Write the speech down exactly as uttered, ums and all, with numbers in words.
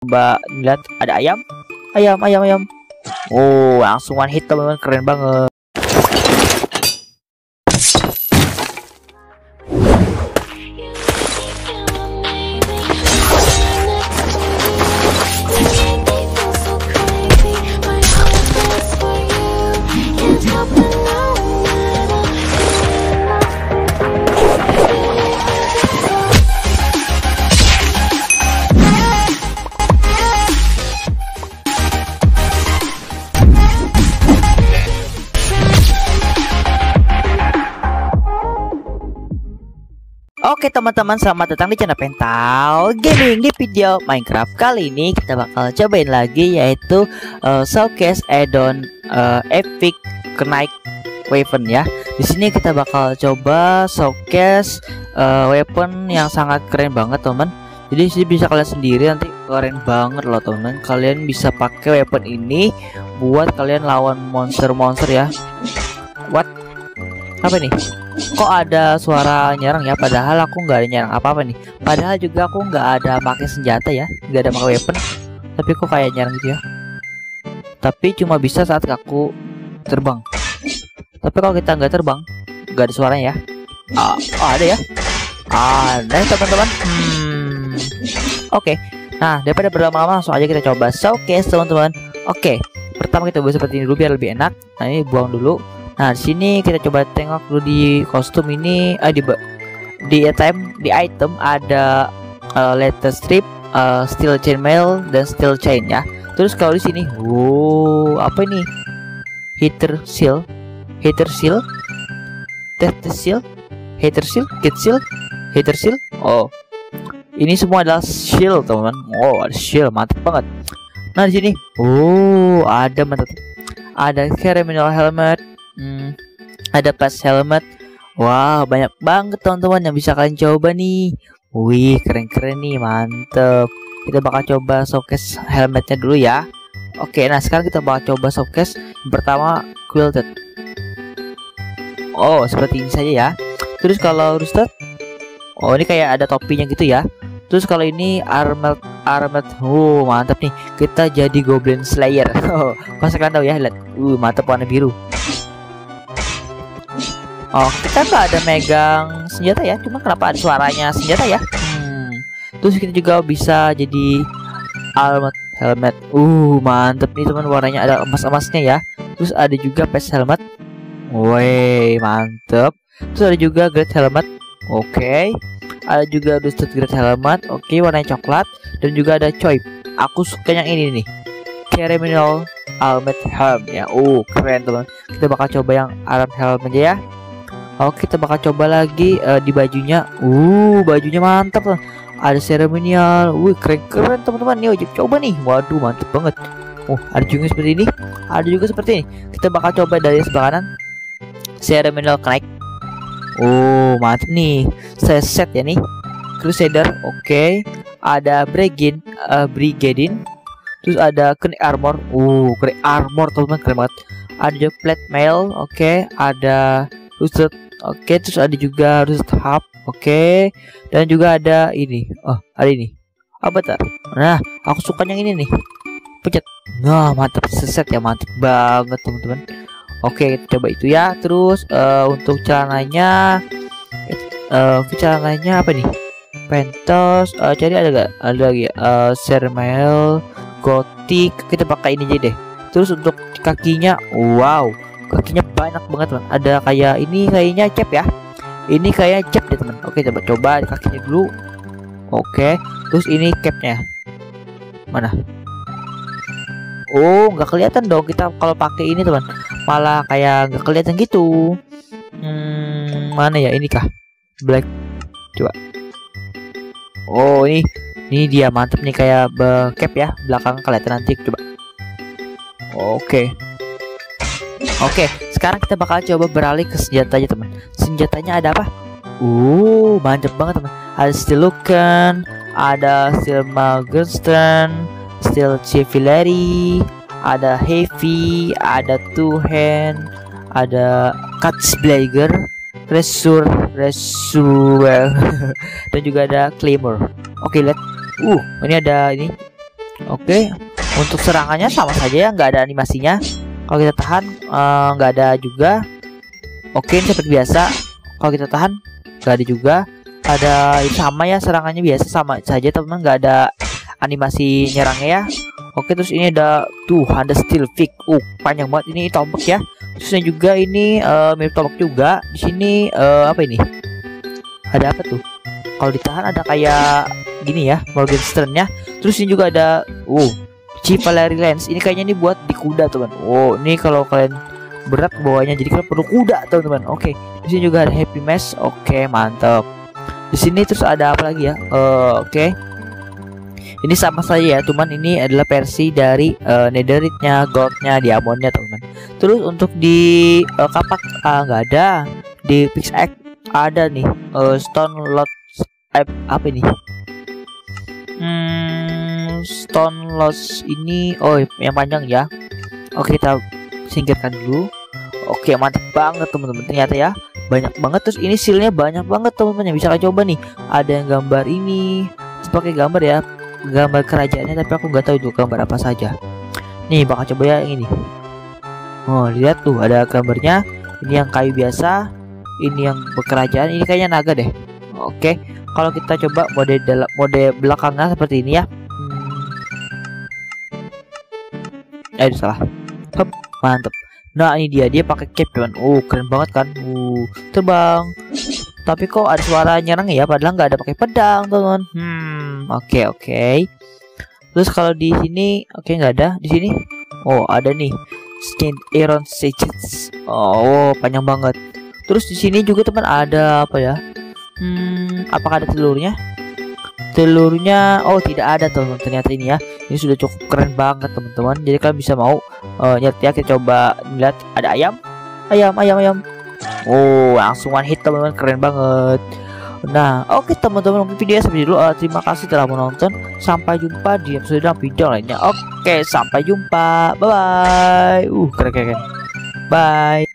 Coba lihat, ada ayam, ayam, ayam, ayam. Oh, langsung one hit teman-teman, keren banget. Oke teman-teman, selamat datang di channel Pental Gaming. Di video Minecraft kali ini kita bakal cobain lagi, yaitu uh, showcase add-on uh, epic kenaik weapon ya. Di sini kita bakal coba showcase uh, weapon yang sangat keren banget teman. Jadi sih bisa kalian sendiri, nanti keren banget loh teman. Kalian bisa pakai weapon ini buat kalian lawan monster-monster ya. What? Apa nih? Kok ada suara nyerang ya? Padahal aku nggak ada nyerang apa-apa nih. Padahal juga aku nggak ada pakai senjata ya, nggak ada pakai weapon. Tapi kok kayak nyerang gitu ya? Tapi cuma bisa saat aku terbang. Tapi kalau kita nggak terbang, nggak ada suaranya ya. Ah, oh ada ya? Ada teman-teman. Hmm. Oke. Okay. Nah, daripada berlama-lama, langsung aja kita coba showcase teman-teman. Oke. Okay. Pertama kita buat seperti ini dulu biar lebih enak. Nah ini buang dulu. Nah di sini kita coba tengok dulu di kostum ini, ah, di di item di item ada uh, letter strip, uh, steel chainmail dan steel chain ya. Terus kalau di sini, wow, apa ini? Heater seal, heater seal, test seal, heater seal, kit seal, heater seal. Oh, ini semua adalah shield teman-teman. Oh, ada shield, mantap banget. Nah di sini, oh, ada mantap, ada criminal helmet. Hmm, ada pas helmet. Wah, wow, banyak banget teman-teman yang bisa kalian coba nih. Wih, keren-keren nih, mantep. Kita bakal coba showcase helmetnya dulu ya. Oke, nah sekarang kita bakal coba showcase yang pertama, quilted. Oh, seperti ini saja ya. Terus kalau roasted, oh ini kayak ada topinya gitu ya. Terus kalau ini armored, armored, oh mantap nih. Kita jadi goblin slayer. Oh, pasti kalian tahu ya, lihat. Uh, mantap, warna biru. Oh, kita nggak ada megang senjata ya, cuma kenapa ada suaranya senjata ya? Hmm. Terus kita juga bisa jadi armored helmet. Uh, mantep nih teman, warnanya ada emas-emasnya ya. Terus ada juga face helmet. Woi, mantep. Terus ada juga great helmet. Oke. Okay. Ada juga roasted great helmet. Oke, okay, warnanya coklat. Dan juga ada coy. Aku suka yang ini nih. Criminal helmet helm ya. Uh, keren teman. Kita bakal coba yang arm helm aja ya. Oke, kita bakal coba lagi uh, di bajunya. Uh, bajunya mantap loh. Ada ceremonial. Wih, keren-keren teman-teman. Nih, wajib coba nih. Waduh, mantap banget. Oh, ada juga seperti ini. Ada juga seperti ini. Kita bakal coba dari sebelah kanan. Ceremonial kenaik. Oh, mantap nih. Saya set ya nih. Crusader. Oke. Okay. Ada Brigade, uh, Brigadin. Terus ada kenaik armor. Uh, kenaik armor teman-teman, keren banget. Ada juga plate mail. Oke. Okay. Ada roasted. Oke, okay, terus ada juga roasted hub. Oke, okay. Dan juga ada ini. Oh, ada ini. Apa bentar. Nah, aku suka yang ini nih. Pencet. Nah, mantap, seset ya, mantap banget teman-teman. Oke, okay, kita coba itu ya. Terus uh, untuk celananya, uh, celananya apa nih? Pentos. Uh, cari ada gak? Ada lagi. Uh, Sermail, Gothic. Kita pakai ini aja deh. Terus untuk kakinya, wow. Kakinya banyak banget teman. Ada kayak ini kayaknya cap ya. Ini kayak cap deh teman. Oke, coba coba kakinya dulu. Oke. Terus ini capnya. Mana? Oh, nggak kelihatan dong kita kalau pakai ini teman. Malah kayak nggak kelihatan gitu. Hmm, mana ya, ini kah? Black. Coba. Oh, ini ini dia, mantep nih, kayak cap ya. Belakang kelihatan nanti, coba. Oke. Oke, sekarang kita bakal coba beralih ke senjatanya teman. Senjatanya ada apa? Uh, mantep banget teman. Ada steel lucan, ada steel magelstone, steel chevalier, ada heavy, ada two hand, ada Cutsblager, Resur, Resur, dan juga ada Claymore. Oke, lihat. Uh, ini ada ini Oke, untuk serangannya sama saja ya, nggak ada animasinya. Kalau kita tahan eh, nggak ada juga. Oke, ini seperti biasa. Kalau kita tahan nggak ada juga. Ada sama ya, serangannya biasa sama saja teman, nggak ada animasi nyerangnya ya. Oke, terus ini ada tuh ada steel pick. Uh, panjang banget ini tombak ya. Terusnya juga ini uh, mirip tombak juga. Di sini uh, apa ini? Ada apa tuh? Kalau ditahan ada kayak gini ya, Morgenstern-nya. Terus ini juga ada uh Chivalry Lance. Ini kayaknya ini buat di kuda, teman. Oh, ini kalau kalian berat bawahnya jadi kalian perlu kuda, teman-teman. Oke. Di sini juga ada Happy Mesh. Oke, mantap. Di sini terus ada apa lagi ya? Uh, Oke. Ini sama saja ya, cuman ini adalah versi dari uh, netherite-nya, gold-nya, diamond-nya, teman-teman. Terus untuk di uh, kapak ah, nggak ada. Di pickaxe ada nih, uh, stone lot eh, apa ini? Hmm, stone loss ini, oh yang panjang ya. Oke, kita singkirkan dulu. Oke, mantap banget teman-teman. Ternyata ya banyak banget. Terus ini sealnya banyak banget teman-teman, yang bisa kalian coba nih. Ada yang gambar ini, pakai gambar ya, gambar kerajaannya, tapi aku nggak tahu itu gambar apa saja. Nih bakal coba ya yang ini. Oh, lihat tuh ada gambarnya. Ini yang kayu biasa, ini yang berkerajaan, ini kayaknya naga deh. Oke, kalau kita coba mode dalam mode belakangnya seperti ini ya. Hmm. Eh, salah. Hup, mantep. Nah, ini dia, dia pakai cape teman. Oh, keren banget kan. Uh, terbang. Tapi kok ada suara nyerang ya, padahal nggak ada pakai pedang, teman. Hmm, oke okay, oke. Okay. Terus kalau di sini, oke okay, nggak ada. Di sini, oh ada nih, Skin Iron Sages. Oh, panjang banget. Terus di sini juga teman ada apa ya? Hmm, apakah ada telurnya? Telurnya, oh tidak ada teman. Ternyata ini ya, ini sudah cukup keren banget teman-teman. Jadi kalian bisa mau uh, nyet ya, kita coba lihat. Ada ayam, ayam, ayam, ayam. Oh, langsung one hit teman-teman, keren banget. Nah, oke okay, teman-teman, mungkin video sampai dulu. Uh, terima kasih telah menonton. Sampai jumpa di episode video lainnya. Oke, okay, sampai jumpa. Bye bye. Uh, keren keren. Bye.